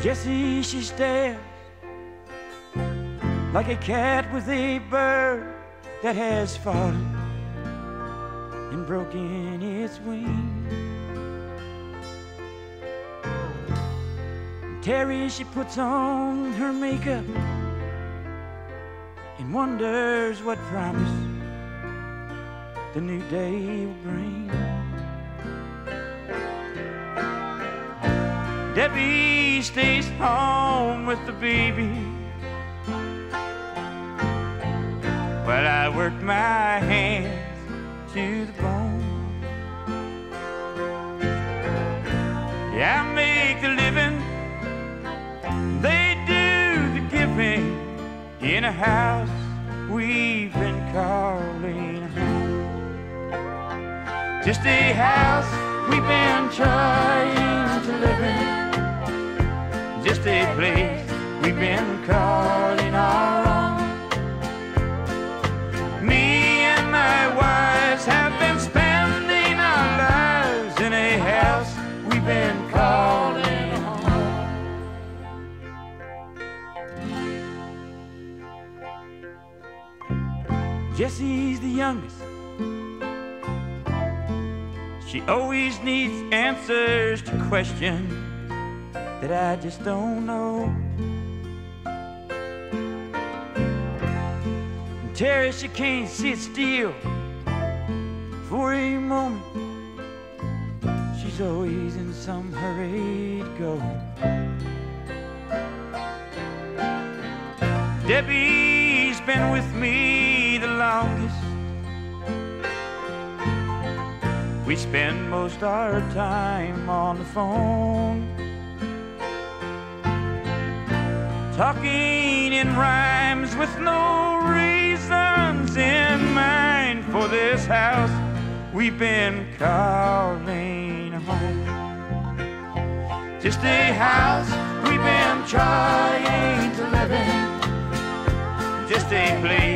Jessie, she stares like a cat with a bird that has fallen and broken its wing. Terry, she puts on her makeup and wonders what promise the new day will bring. Debbie stays home with the baby while I work my hands to the bone. Yeah, I make the living, they do the giving in a house we've been calling home. Just a house we've been trying to live in, just a place we've been calling our own. Me and my wives have been spending our lives in a house we've been calling home. Jessie's the youngest. She always needs answers to questions that I just don't know. And Terry, she can't sit still for a moment. She's always in some hurry to go. Debbie's been with me the longest. We spend most our time on the phone, talking in rhymes with no reasons in mind for this house we've been calling home. Just a house we've been trying to live in, just a place